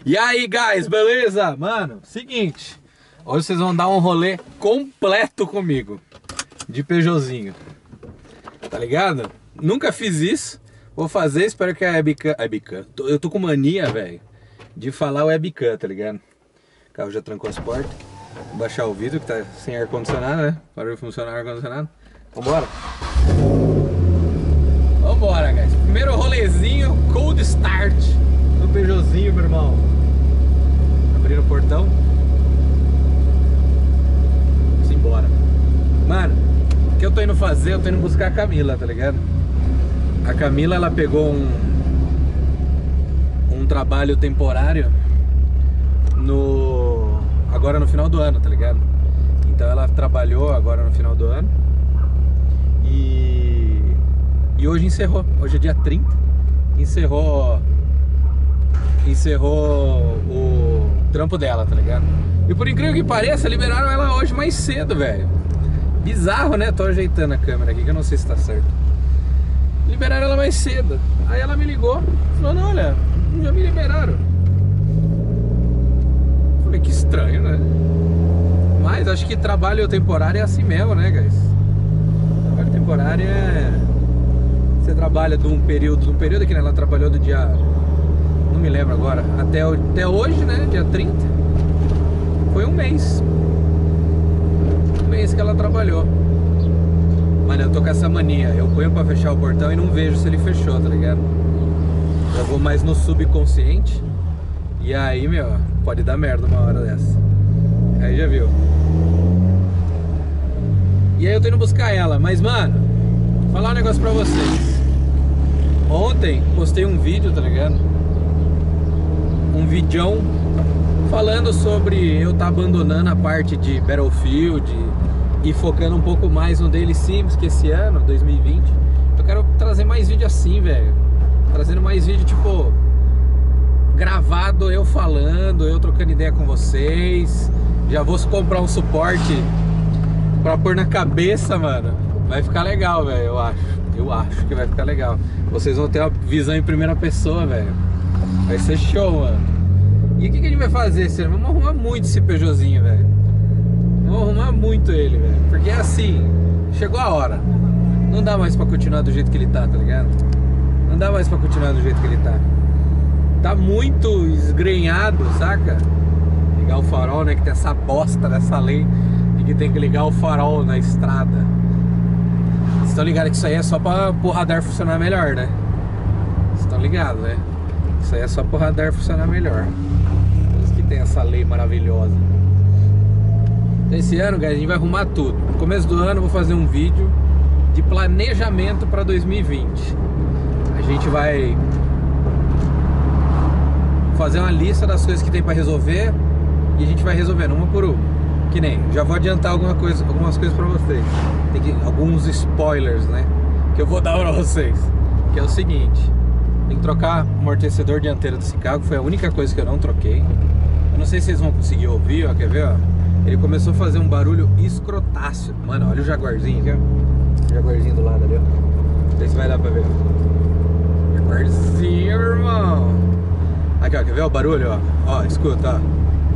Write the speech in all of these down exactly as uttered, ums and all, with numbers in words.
E aí, guys, beleza? Mano, seguinte, hoje vocês vão dar um rolê completo comigo de Peugeotzinho, tá ligado? Nunca fiz isso, vou fazer, espero que a webcam... A webcam, eu tô com mania, velho, de falar webcam, tá ligado? O carro já trancou as portas, vou baixar o vidro que tá sem ar-condicionado, né? Parou de funcionar o ar-condicionado. Vambora? Vambora, guys. Primeiro rolezinho, cold start no Peugeotzinho, meu irmão. Abrindo o portão. Vamos embora. Mano, o que eu tô indo fazer? Eu tô indo buscar a Camila, tá ligado? A Camila, ela pegou um um trabalho temporário no agora no final do ano, tá ligado? Então ela trabalhou agora no final do ano e e hoje encerrou. Hoje é dia trinta. Encerrou encerrou o trampo dela, tá ligado? E por incrível que pareça, liberaram ela hoje mais cedo, velho. Bizarro, né? Tô ajeitando a câmera aqui que eu não sei se tá certo. Liberaram ela mais cedo. Aí ela me ligou, falou, não, olha, já me liberaram. Falei, que estranho, né? Mas acho que trabalho temporário é assim mesmo, né, guys? Trabalho temporário é... Você trabalha de um período, de um período que ela trabalhou do dia... Não me lembro agora, até, até hoje, né, dia trinta. Foi um mês. Um mês que ela trabalhou. Mano, eu tô com essa mania. Eu ponho pra fechar o portão e não vejo se ele fechou, tá ligado? Eu vou mais no subconsciente. E aí, meu, pode dar merda uma hora dessa. Aí já viu. E aí eu tô indo buscar ela. Mas, mano, vou falar um negócio pra vocês. Ontem postei um vídeo, tá ligado? Um videão falando sobre eu tá abandonando a parte de Battlefield e focando um pouco mais no Daily Sims, que esse ano, dois mil e vinte, eu quero trazer mais vídeo assim, velho. Trazendo mais vídeo, tipo, gravado, eu falando, eu trocando ideia com vocês. Já vou comprar um suporte pra pôr na cabeça, mano. Vai ficar legal, velho, eu acho. Eu acho que vai ficar legal. Vocês vão ter uma visão em primeira pessoa, velho. Vai ser show, mano. E o que, que a gente vai fazer, senhor? Vamos arrumar muito esse Peugeotzinho, velho. Vamos arrumar muito ele, velho. Porque assim, chegou a hora. Não dá mais pra continuar do jeito que ele tá, tá ligado? Não dá mais pra continuar do jeito que ele tá. Tá muito esgrenhado, saca? Ligar o farol, né? Que tem essa bosta dessa lei de que tem que ligar o farol na estrada. Vocês estão ligados que isso aí é só pra o radar funcionar melhor, né? Vocês estão ligados, né? Isso aí é só pro radar funcionar melhor. Por isso que tem essa lei maravilhosa. Então esse ano, guys, a gente vai arrumar tudo. No começo do ano eu vou fazer um vídeo de planejamento para dois mil e vinte. A gente vai fazer uma lista das coisas que tem para resolver e a gente vai resolvendo uma por uma. Que nem, já vou adiantar alguma coisa, algumas coisas para vocês. Tem que, alguns spoilers, né? Que eu vou dar para vocês. Que é o seguinte: tem que trocar o amortecedor dianteiro desse carro, foi a única coisa que eu não troquei. Eu não sei se vocês vão conseguir ouvir, ó, quer ver, ó? Ele começou a fazer um barulho escrotáceo. Mano, olha o Jaguarzinho aqui, ó. O Jaguarzinho do lado ali, ó. Não sei se vai dar pra ver. Jaguarzinho, irmão. Aqui, ó, quer ver o barulho, ó? Ó, escuta, ó.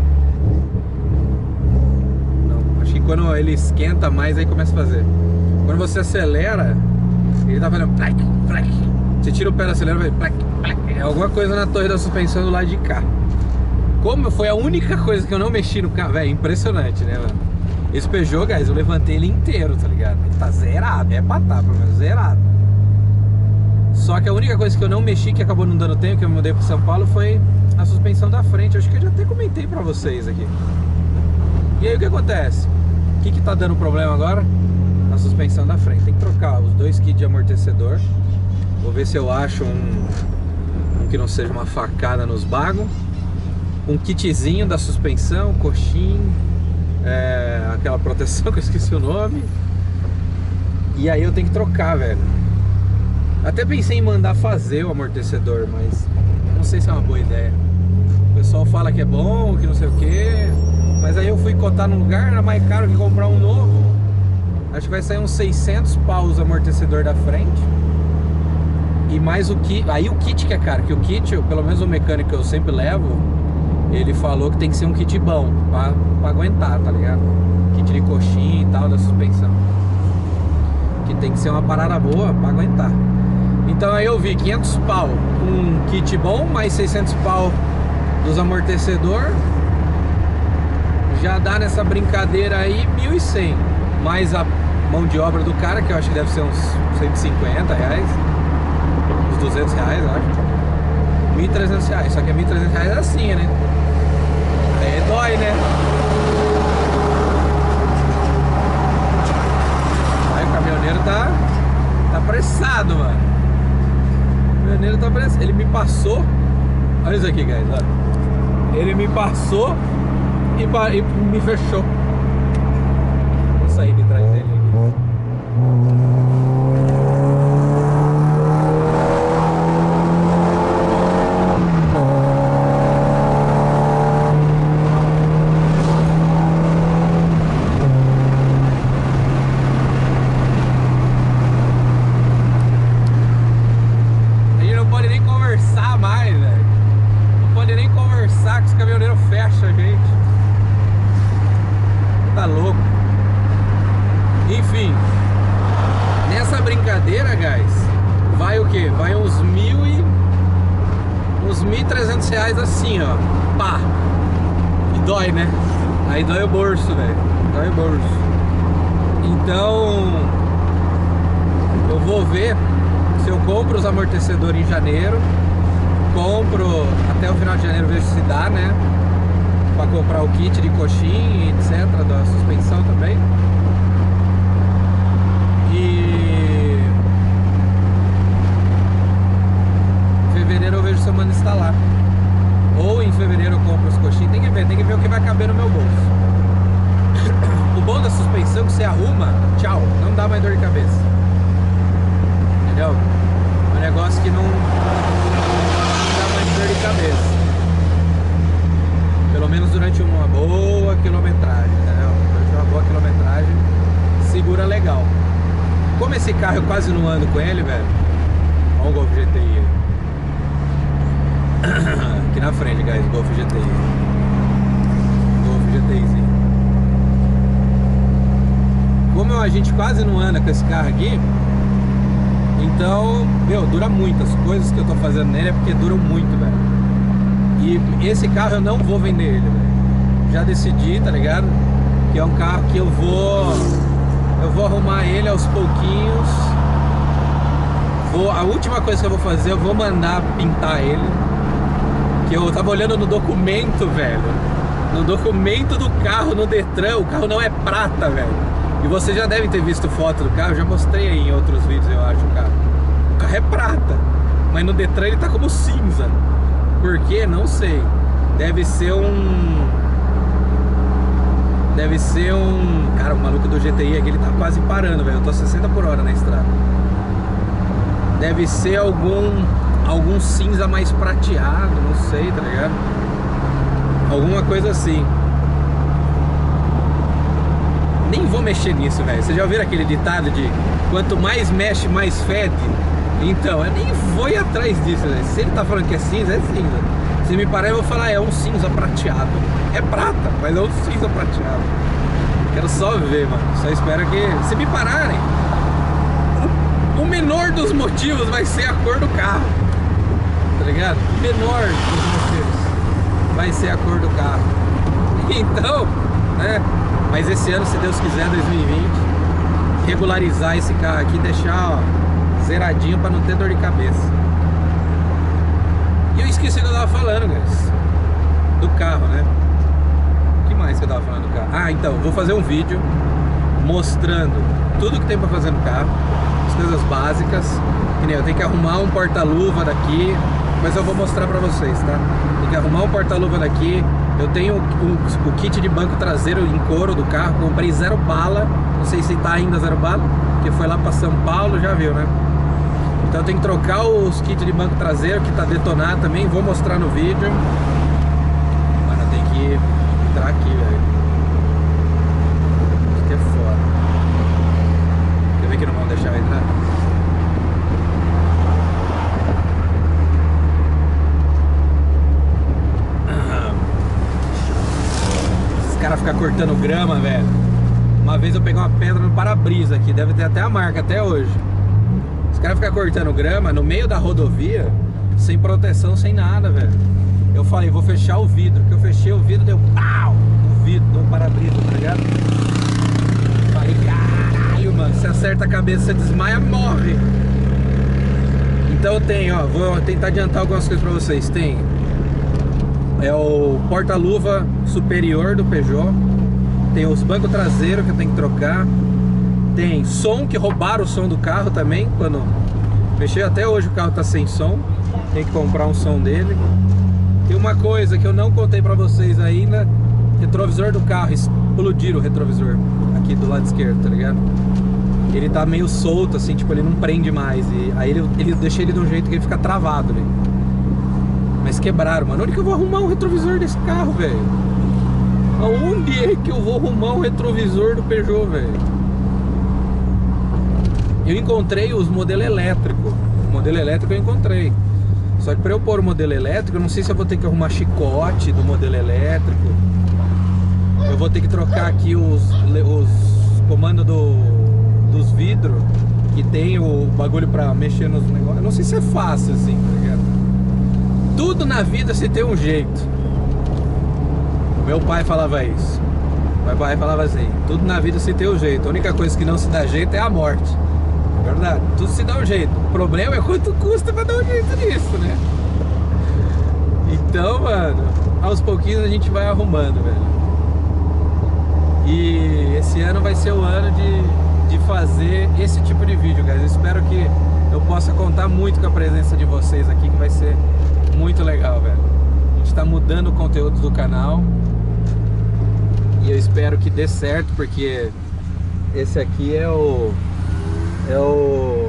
Não, acho que quando ele esquenta mais, aí começa a fazer. Quando você acelera, ele tá fazendo plac, plac. Você tira o pé do acelerador, vai plac, plac. É alguma coisa na torre da suspensão do lado de cá. Como foi a única coisa que eu não mexi no carro, velho, impressionante, né, mano? Esse Peugeot, guys, eu levantei ele inteiro, tá ligado? Ele tá zerado, é pra tá, pelo menos, zerado. Só que a única coisa que eu não mexi, que acabou não dando tempo, que eu me mudei pra São Paulo, foi a suspensão da frente. Acho que eu já até comentei pra vocês aqui. E aí o que acontece? O que que tá dando problema agora? A suspensão da frente. Tem que trocar os dois kits de amortecedor. Vou ver se eu acho um, um que não seja uma facada nos bagos. Um kitzinho da suspensão, coxinho, é, aquela proteção que eu esqueci o nome. E aí eu tenho que trocar, velho. Até pensei em mandar fazer o amortecedor, mas não sei se é uma boa ideia. O pessoal fala que é bom, que não sei o que. Mas aí eu fui cotar num lugar, era mais caro que comprar um novo. Acho que vai sair uns seiscentos paus o amortecedor da frente. E mais o kit, aí o kit que é caro, que o kit, pelo menos o mecânico que eu sempre levo, ele falou que tem que ser um kit bom pra, pra aguentar, tá ligado? Kit de coxinha e tal, da suspensão. Que tem que ser uma parada boa pra aguentar. Então aí eu vi quinhentos pau um kit bom, mais seiscentos pau dos amortecedor. Já dá nessa brincadeira aí mil e cem. Mais a mão de obra do cara, que eu acho que deve ser uns cento e cinquenta reais. Uns duzentos reais, eu acho. mil e trezentos reais. Só que é mil e trezentos reais assim, né? Aí dói, né? Aí o caminhoneiro tá, tá apressado, mano. O caminhoneiro tá apressado. Ele me passou. Olha isso aqui, guys. Olha. Ele me passou e, e me fechou. Vou sair de trás dele aqui. Tá louco. Enfim, nessa brincadeira, guys, vai o que? Vai uns mil e uns mil e trezentos reais assim, ó. Pá. E dói, né? Aí dói o bolso, velho. Dói o bolso. Então eu vou ver se eu compro os amortecedores em janeiro. Compro até o final de janeiro, vejo se dá, né? Pra comprar o kit de coxinha, etc, da suspensão também. E em fevereiro eu vejo se eu mando instalar. Ou em fevereiro eu compro os coxinhas. Tem que ver, tem que ver o que vai caber no meu bolso. O bom da suspensão é que você arruma, tchau, não dá mais dor de cabeça. Entendeu? É um negócio que não, não dá mais dor de cabeça. Pelo menos durante uma boa quilometragem, entendeu? Durante uma boa quilometragem, segura legal. Como esse carro eu quase não ando com ele, velho. Olha o Golf G T I aí. Aqui na frente, guys, Golf G T I. Golf GTIzinho. Como a gente quase não anda com esse carro aqui, então, meu, dura muito. As coisas que eu tô fazendo nele é porque duram muito, velho. E esse carro eu não vou vender ele, velho. Já decidi, tá ligado? Que é um carro que eu vou Eu vou arrumar ele aos pouquinhos. Vou, a última coisa que eu vou fazer, eu vou mandar pintar ele. Que eu tava olhando no documento, velho. No documento do carro, no Detran, o carro não é prata, velho. E você já deve ter visto foto do carro, eu já mostrei aí em outros vídeos, eu acho, o carro. O carro é prata, mas no Detran ele tá como cinza. Por quê? Não sei. Deve ser um... Deve ser um... Cara, o maluco do G T I aqui, ele tá quase parando, velho. Eu tô a sessenta por hora na estrada. Deve ser algum... Algum cinza mais prateado, não sei, tá ligado? Alguma coisa assim. Nem vou mexer nisso, velho. Vocês já ouviram aquele ditado de quanto mais mexe, mais fede? Então, eu nem vou ir atrás disso, velho. Se ele tá falando que é cinza, é cinza. Se me parar, eu vou falar, é um cinza prateado. É prata, mas é um cinza prateado. Quero só ver, mano. Só espero que... Se me pararem, o menor dos motivos vai ser a cor do carro. Tá ligado? O menor dos motivos vai ser a cor do carro. Então, né? Mas esse ano, se Deus quiser, dois mil e vinte, regularizar esse carro aqui, deixar, ó, zeradinho pra não ter dor de cabeça. E eu esqueci o que eu tava falando, guys. Do carro, né? O que mais que eu tava falando do carro? Ah, então, vou fazer um vídeo mostrando tudo que tem pra fazer no carro, as coisas básicas. Que nem eu tenho que arrumar um porta-luva daqui, mas eu vou mostrar pra vocês, tá? Tem que arrumar um porta-luva daqui. Eu tenho o, o, o kit de banco traseiro em couro do carro. Comprei zero bala. Não sei se tá ainda zero bala, porque foi lá pra São Paulo, já viu, né? Então eu tenho que trocar os kits de banco traseiro, que tá detonado também. Vou mostrar no vídeo. Mano, tem que entrar aqui, velho. Isso aqui é foda. Quer ver que não vão deixar eu entrar? cortando grama, velho. Uma vez eu peguei uma pedra no para-brisa aqui, deve ter até a marca até hoje. Os caras ficam cortando grama no meio da rodovia, sem proteção, sem nada, velho. Eu falei, vou fechar o vidro, que eu fechei o vidro, deu pau no vidro do para-brisa, tá ligado? Falei, caralho, mano, se acerta a cabeça, você desmaia, morre. Então tem, ó, vou tentar adiantar algumas coisas pra vocês. Tem é o porta-luva superior do Peugeot. Tem os bancos traseiros que eu tenho que trocar. Tem som, que roubaram o som do carro também. Quando mexer, até hoje o carro tá sem som. Tem que comprar um som dele. Tem uma coisa que eu não contei pra vocês ainda. Retrovisor do carro, explodiram o retrovisor aqui do lado esquerdo, tá ligado? Ele tá meio solto, assim, tipo, ele não prende mais. E aí ele, ele deixa ele de um jeito que ele fica travado ali. Mas quebraram, mano. Onde que eu vou arrumar um retrovisor desse carro, velho? Aonde é que eu vou arrumar um retrovisor do Peugeot, velho? Eu encontrei os modelos elétricos. O modelo elétrico eu encontrei. Só que pra eu pôr o modelo elétrico, eu não sei se eu vou ter que arrumar chicote do modelo elétrico. Eu vou ter que trocar aqui os, os comandos do, dos vidros, que tem o bagulho pra mexer nos negócios. Eu não sei se é fácil assim, tá ligado? Tudo na vida se tem um jeito. Meu pai falava isso. Meu pai falava assim, tudo na vida se tem um jeito. A única coisa que não se dá jeito é a morte. Verdade, tudo se dá um jeito. O problema é quanto custa pra dar um jeito nisso, né? Então, mano, aos pouquinhos a gente vai arrumando, velho. E esse ano vai ser o ano de, de fazer esse tipo de vídeo, guys. Eu espero que eu possa contar muito com a presença de vocês aqui, que vai ser muito legal, velho. A gente tá mudando o conteúdo do canal e eu espero que dê certo, porque esse aqui é o é o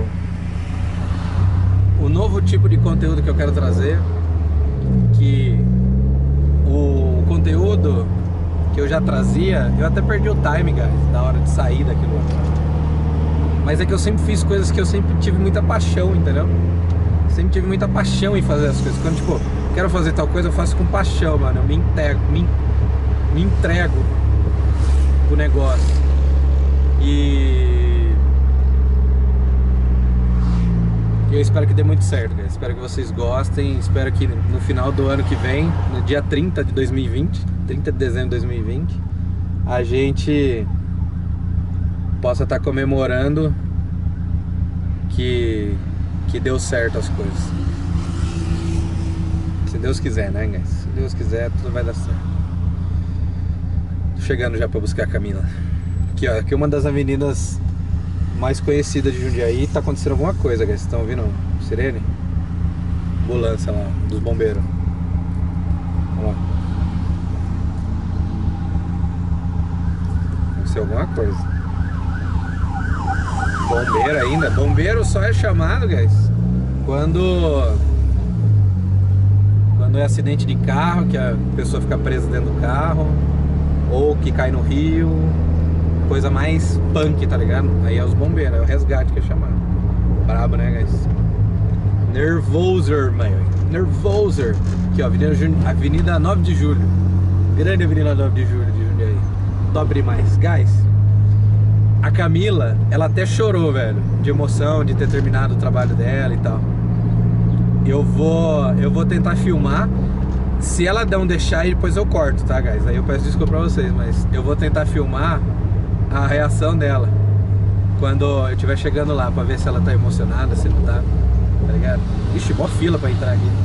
o novo tipo de conteúdo que eu quero trazer, que o conteúdo que eu já trazia, eu até perdi o time, guys, na hora de sair daquilo lá. Mas é que eu sempre fiz coisas que eu sempre tive muita paixão, entendeu? Sempre tive muita paixão em fazer as coisas. Quando, tipo, quero fazer tal coisa, eu faço com paixão, mano. Eu me entrego, me, me entrego pro negócio. E eu espero que dê muito certo, cara. Espero que vocês gostem. Espero que no final do ano que vem, no dia trinta de dois mil e vinte, trinta de dezembro de dois mil e vinte, a gente possa estar comemorando que que deu certo as coisas. Se Deus quiser, né, guys? Se Deus quiser, tudo vai dar certo. Tô chegando já pra buscar a Camila. Aqui, ó, aqui é uma das avenidas mais conhecidas de Jundiaí. Tá acontecendo alguma coisa, guys. Vocês estão ouvindo sirene? Ambulância lá, dos bombeiros. Olha lá. Aconteceu alguma coisa. Bombeiro ainda. Bombeiro só é chamado, guys, quando quando é acidente de carro, que a pessoa fica presa dentro do carro, ou que cai no rio, coisa mais punk, tá ligado? Aí é os bombeiros, é o resgate que é chamado. Brabo, né, guys? Nervoser, mano. Nervoser. Aqui, ó, Avenida, Avenida nove de Julho. Grande Avenida nove de Julho de Jundiaí. Top demais. Guys, a Camila, ela até chorou, velho, de emoção de ter terminado o trabalho dela e tal. Eu vou, eu vou tentar filmar. Se ela não deixar, depois eu corto, tá, guys? Aí eu peço desculpa pra vocês, mas eu vou tentar filmar a reação dela quando eu estiver chegando lá, pra ver se ela tá emocionada, se não tá, tá ligado? Ixi, mó fila pra entrar aqui.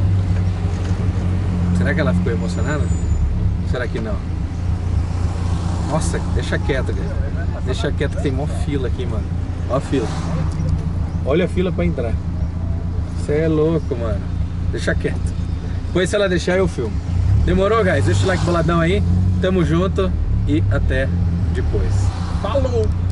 Será que ela ficou emocionada? Será que não? Nossa, deixa quieto, guys. Deixa quieto que tem mó fila aqui, mano. Ó a fila. Olha a fila pra entrar. Você é louco, mano. Deixa quieto. Depois, se ela deixar, eu filmo. Demorou, guys? Deixa o like boladão aí. Tamo junto e até depois. Falou!